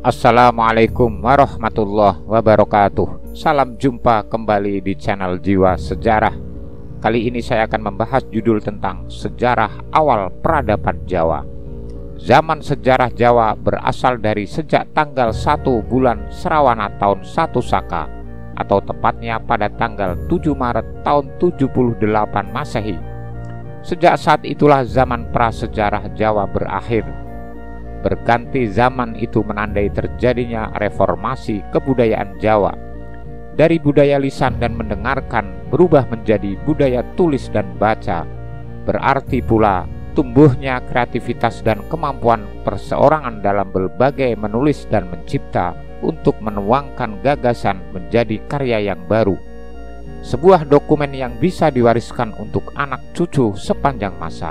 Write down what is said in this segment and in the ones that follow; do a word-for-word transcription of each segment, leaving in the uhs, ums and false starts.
Assalamualaikum warahmatullahi wabarakatuh. Salam jumpa kembali di channel Jiwa Sejarah. Kali ini saya akan membahas judul tentang sejarah awal peradaban Jawa. Zaman sejarah Jawa berasal dari sejak tanggal satu bulan Serawana tahun satu Saka, atau tepatnya pada tanggal tujuh Maret tahun tujuh puluh delapan Masehi. Sejak saat itulah zaman prasejarah Jawa berakhir. Berganti zaman itu menandai terjadinya reformasi kebudayaan Jawa. Dari budaya lisan dan mendengarkan berubah menjadi budaya tulis dan baca. Berarti pula tumbuhnya kreativitas dan kemampuan perseorangan dalam berbagai menulis dan mencipta untuk menuangkan gagasan menjadi karya yang baru. Sebuah dokumen yang bisa diwariskan untuk anak cucu sepanjang masa.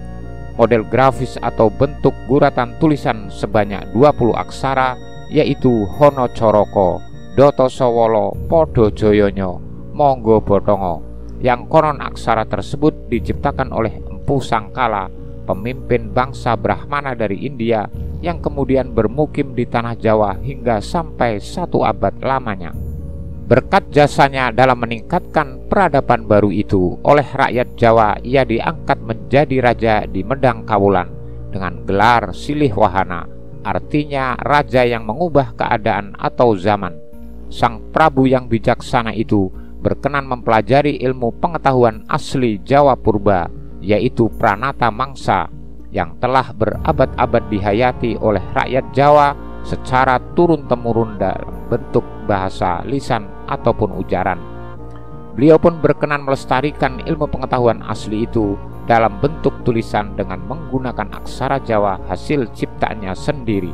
Model grafis atau bentuk guratan tulisan sebanyak dua puluh aksara, yaitu Hono Coroko, Doto Sowolo, Podo Joyonyo, Monggo Botongo, yang konon aksara tersebut diciptakan oleh Empu Sangkala, pemimpin bangsa Brahmana dari India yang kemudian bermukim di tanah Jawa hingga sampai satu abad lamanya. Berkat jasanya dalam meningkatkan peradaban baru itu, oleh rakyat Jawa ia diangkat menjadi raja di Medang Kawulan dengan gelar Silih Wahana, artinya raja yang mengubah keadaan atau zaman. Sang Prabu yang bijaksana itu berkenan mempelajari ilmu pengetahuan asli Jawa Purba, yaitu Pranata Mangsa, yang telah berabad-abad dihayati oleh rakyat Jawa secara turun-temurun dalam bentuk bahasa lisan ataupun ujaran. Beliau pun berkenan melestarikan ilmu pengetahuan asli itu dalam bentuk tulisan dengan menggunakan aksara Jawa hasil ciptaannya sendiri.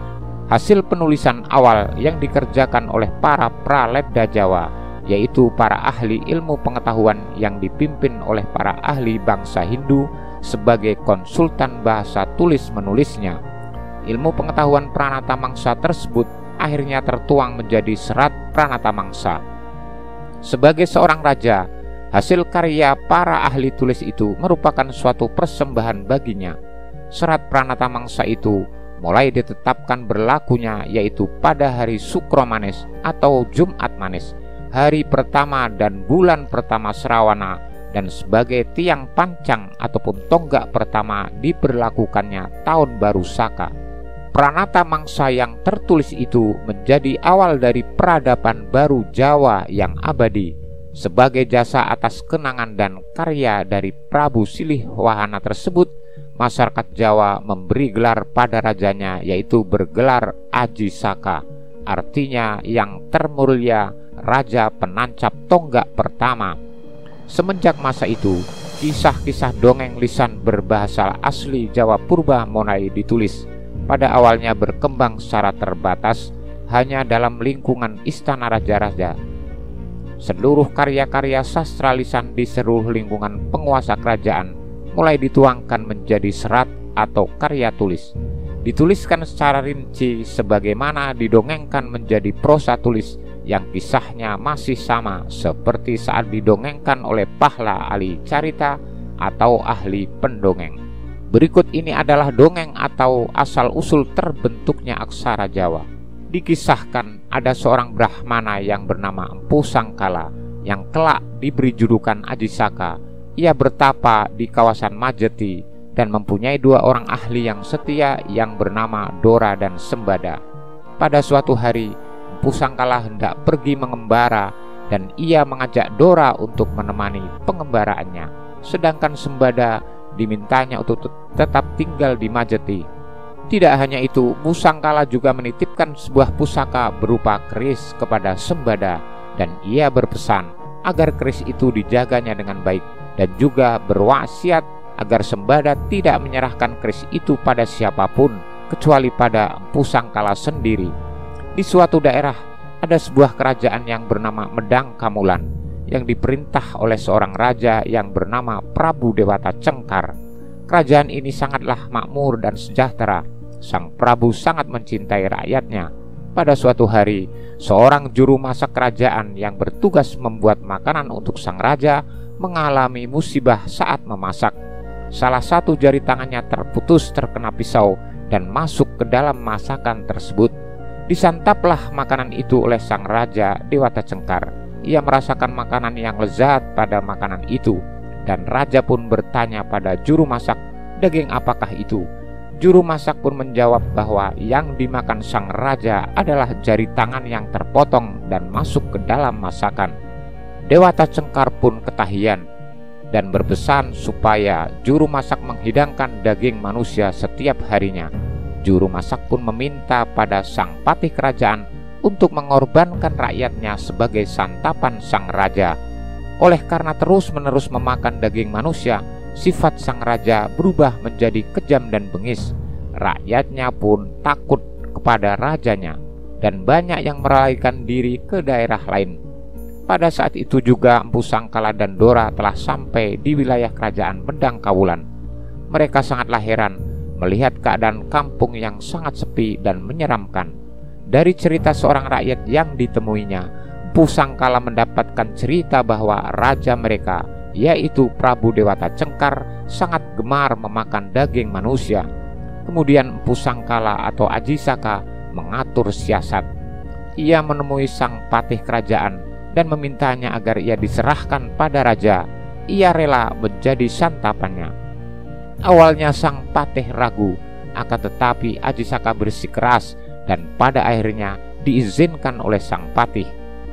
Hasil penulisan awal yang dikerjakan oleh para praledda Jawa, yaitu para ahli ilmu pengetahuan yang dipimpin oleh para ahli bangsa Hindu sebagai konsultan bahasa tulis menulisnya. Ilmu pengetahuan Pranata Mangsa tersebut akhirnya tertuang menjadi Serat Pranata Mangsa. Sebagai seorang raja, hasil karya para ahli tulis itu merupakan suatu persembahan baginya. Serat Pranata Mangsa itu mulai ditetapkan berlakunya yaitu pada hari Sukro Manis atau Jumat Manis, hari pertama dan bulan pertama Serawana, dan sebagai tiang pancang ataupun tonggak pertama diberlakukannya tahun baru Saka. Pranata Mangsa yang tertulis itu menjadi awal dari peradaban baru Jawa yang abadi. Sebagai jasa atas kenangan dan karya dari Prabu Silih Wahana tersebut, masyarakat Jawa memberi gelar pada rajanya, yaitu bergelar Aji Saka, artinya yang termulia, raja penancap tonggak pertama. Semenjak masa itu, kisah-kisah dongeng lisan berbahasa asli Jawa Purba mulai ditulis. Pada awalnya berkembang secara terbatas hanya dalam lingkungan istana raja-raja. Seluruh karya-karya sastra lisan di seluruh lingkungan penguasa kerajaan mulai dituangkan menjadi serat atau karya tulis. Dituliskan secara rinci sebagaimana didongengkan menjadi prosa tulis yang kisahnya masih sama seperti saat didongengkan oleh Pahla ahli carita atau ahli pendongeng. Berikut ini adalah dongeng atau asal-usul terbentuknya aksara Jawa. Dikisahkan ada seorang Brahmana yang bernama Empu Sangkala yang kelak diberi julukan Aji Saka. Ia bertapa di kawasan Majeti dan mempunyai dua orang ahli yang setia yang bernama Dora dan Sembada. Pada suatu hari, Empu Sangkala hendak pergi mengembara dan ia mengajak Dora untuk menemani pengembaraannya, sedangkan Sembada dimintanya untuk tetap tinggal di Majeti. Tidak hanya itu, Empu Sangkala juga menitipkan sebuah pusaka berupa keris kepada Sembada, dan ia berpesan agar keris itu dijaganya dengan baik, dan juga berwasiat agar Sembada tidak menyerahkan keris itu pada siapapun kecuali pada Empu Sangkala sendiri. Di suatu daerah ada sebuah kerajaan yang bernama Medang Kamulan yang diperintah oleh seorang raja yang bernama Prabu Dewata Cengkar. Kerajaan ini sangatlah makmur dan sejahtera. Sang Prabu sangat mencintai rakyatnya. Pada suatu hari, seorang juru masak kerajaan yang bertugas membuat makanan untuk sang raja mengalami musibah saat memasak. Salah satu jari tangannya terputus terkena pisau dan masuk ke dalam masakan tersebut. Disantaplah makanan itu oleh sang raja Dewata Cengkar. Ia merasakan makanan yang lezat pada makanan itu, dan raja pun bertanya pada juru masak, daging apakah itu? Juru masak pun menjawab bahwa yang dimakan sang raja adalah jari tangan yang terpotong dan masuk ke dalam masakan. Dewata Cengkar pun ketahiyan dan berpesan supaya juru masak menghidangkan daging manusia setiap harinya. Juru masak pun meminta pada sang patih kerajaan untuk mengorbankan rakyatnya sebagai santapan sang raja. Oleh karena terus-menerus memakan daging manusia, sifat sang raja berubah menjadi kejam dan bengis. Rakyatnya pun takut kepada rajanya, dan banyak yang melarikan diri ke daerah lain. Pada saat itu juga Empu Sangkala dan Dora telah sampai di wilayah kerajaan Medang Kawulan. Mereka sangatlah heran melihat keadaan kampung yang sangat sepi dan menyeramkan. Dari cerita seorang rakyat yang ditemuinya, Empu Sangkala mendapatkan cerita bahwa raja mereka, yaitu Prabu Dewata Cengkar, sangat gemar memakan daging manusia. Kemudian Empu Sangkala atau Aji Saka mengatur siasat. Ia menemui sang patih kerajaan dan memintanya agar ia diserahkan pada raja. Ia rela menjadi santapannya. Awalnya sang patih ragu, akan tetapi Aji Saka bersikeras dan pada akhirnya diizinkan oleh sang patih.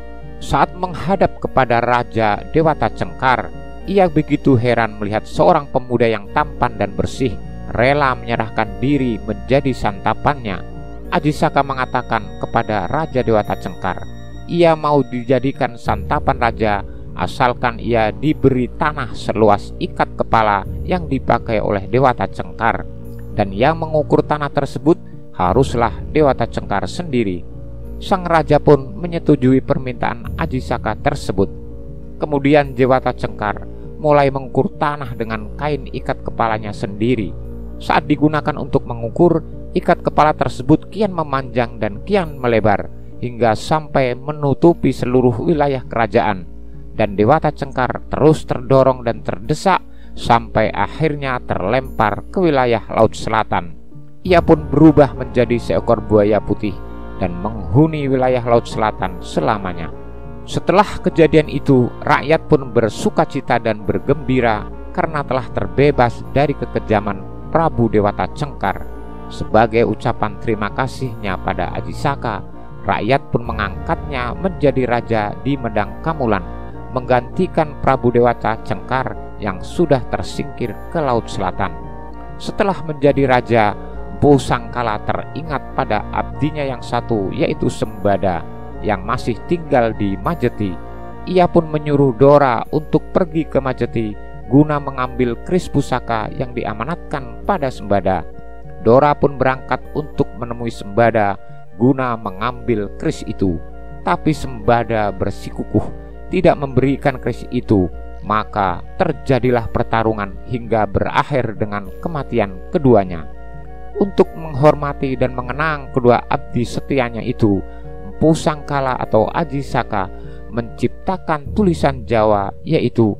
Saat menghadap kepada Raja Dewata Cengkar, ia begitu heran melihat seorang pemuda yang tampan dan bersih rela menyerahkan diri menjadi santapannya. Aji Saka mengatakan kepada Raja Dewata Cengkar, ia mau dijadikan santapan raja asalkan ia diberi tanah seluas ikat kepala yang dipakai oleh Dewata Cengkar, dan yang mengukur tanah tersebut haruslah Dewata Cengkar sendiri. Sang raja pun menyetujui permintaan Aji Saka tersebut. Kemudian Dewata Cengkar mulai mengukur tanah dengan kain ikat kepalanya sendiri. Saat digunakan untuk mengukur, ikat kepala tersebut kian memanjang dan kian melebar hingga sampai menutupi seluruh wilayah kerajaan. Dan Dewata Cengkar terus terdorong dan terdesak sampai akhirnya terlempar ke wilayah Laut Selatan. Ia pun berubah menjadi seekor buaya putih dan menghuni wilayah Laut Selatan selamanya. Setelah kejadian itu, rakyat pun bersukacita dan bergembira karena telah terbebas dari kekejaman Prabu Dewata Cengkar. Sebagai ucapan terima kasihnya pada Aji Saka, rakyat pun mengangkatnya menjadi raja di Medang Kamulan, menggantikan Prabu Dewata Cengkar yang sudah tersingkir ke Laut Selatan. Setelah menjadi raja, Empu Sangkala teringat pada abdinya yang satu, yaitu Sembada, yang masih tinggal di Majeti. Ia pun menyuruh Dora untuk pergi ke Majeti guna mengambil keris pusaka yang diamanatkan pada Sembada. Dora pun berangkat untuk menemui Sembada guna mengambil keris itu, tapi Sembada bersikukuh tidak memberikan keris itu. Maka terjadilah pertarungan hingga berakhir dengan kematian keduanya. Untuk menghormati dan mengenang kedua abdi setianya itu, Empu Sangkala atau Aji Saka menciptakan tulisan Jawa, yaitu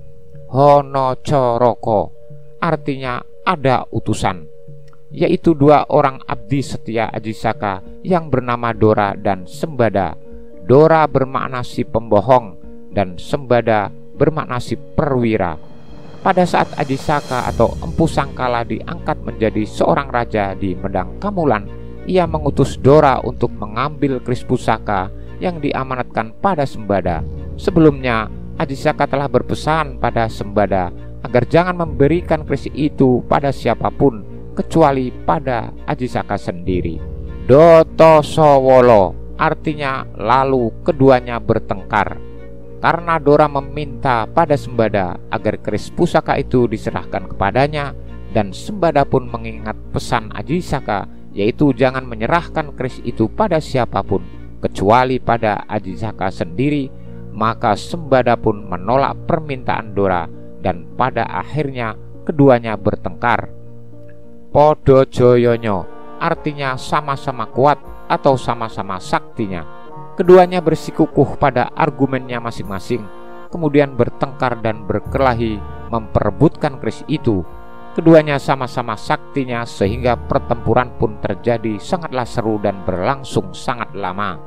Hono Coroko, artinya ada utusan, yaitu dua orang abdi setia Aji Saka yang bernama Dora dan Sembada. Dora bermakna si pembohong dan Sembada bermakna si perwira. Pada saat Aji Saka atau Empu Sangkala diangkat menjadi seorang raja di Medang Kamulan, ia mengutus Dora untuk mengambil keris pusaka yang diamanatkan pada Sembada. Sebelumnya, Aji Saka telah berpesan pada Sembada agar jangan memberikan keris itu pada siapapun kecuali pada Aji Saka sendiri. Doto Sowolo artinya lalu keduanya bertengkar. Karena Dora meminta pada Sembada agar keris pusaka itu diserahkan kepadanya, dan Sembada pun mengingat pesan Aji Saka, yaitu jangan menyerahkan keris itu pada siapapun kecuali pada Aji Saka sendiri, maka Sembada pun menolak permintaan Dora dan pada akhirnya keduanya bertengkar. Podo Joyonyo artinya sama-sama kuat atau sama-sama saktinya. Keduanya bersikukuh pada argumennya masing-masing, kemudian bertengkar dan berkelahi memperebutkan keris itu. Keduanya sama-sama saktinya sehingga pertempuran pun terjadi sangatlah seru dan berlangsung sangat lama.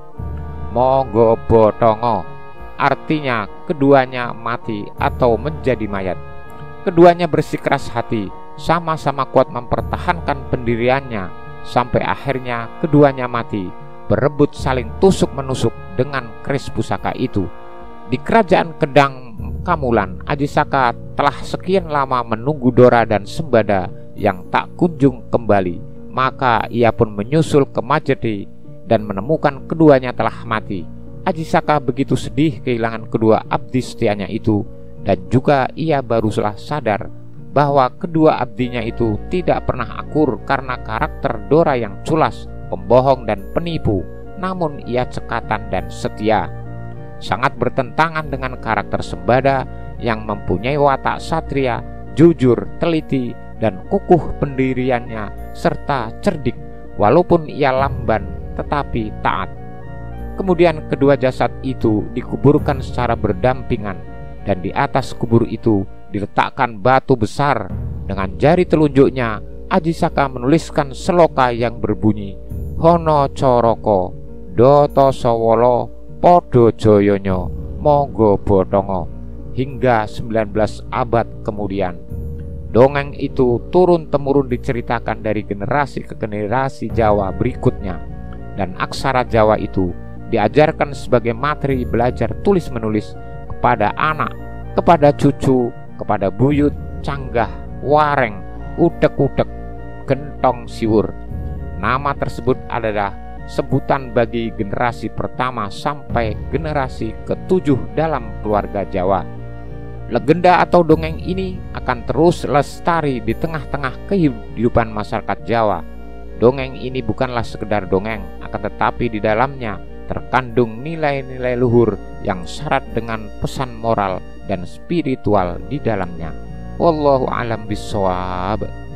Mogo Botongo artinya keduanya mati atau menjadi mayat. Keduanya bersikeras hati, sama-sama kuat mempertahankan pendiriannya sampai akhirnya keduanya mati, berebut saling tusuk-menusuk dengan keris pusaka itu. Di kerajaan Kedang Kamulan, Ajisaka telah sekian lama menunggu Dora dan Sembada yang tak kunjung kembali. Maka ia pun menyusul ke Majeti dan menemukan keduanya telah mati. Ajisaka begitu sedih kehilangan kedua abdi setianya itu, dan juga ia barulah sadar bahwa kedua abdinya itu tidak pernah akur karena karakter Dora yang culas, pembohong dan penipu, namun ia cekatan dan setia. Sangat bertentangan dengan karakter Sembada yang mempunyai watak satria, jujur, teliti, dan kukuh pendiriannya serta cerdik, walaupun ia lamban tetapi taat. Kemudian kedua jasad itu dikuburkan secara berdampingan, dan di atas kubur itu diletakkan batu besar. Dengan jari telunjuknya Ajisaka menuliskan seloka yang berbunyi Hono Coroko Doto Sowolo Podo Joyonyo Mogo Botongo hingga sembilan belas abad kemudian. Dongeng itu turun-temurun diceritakan dari generasi ke generasi Jawa berikutnya, dan aksara Jawa itu diajarkan sebagai materi belajar tulis-menulis kepada anak, kepada cucu, kepada buyut, canggah, wareng, udek-udek, gentong siwur. Nama tersebut adalah sebutan bagi generasi pertama sampai generasi ketujuh dalam keluarga Jawa. Legenda atau dongeng ini akan terus lestari di tengah-tengah kehidupan masyarakat Jawa. Dongeng ini bukanlah sekedar dongeng, akan tetapi di dalamnya terkandung nilai-nilai luhur yang syarat dengan pesan moral dan spiritual di dalamnya. Wallahu a'lam bishawab.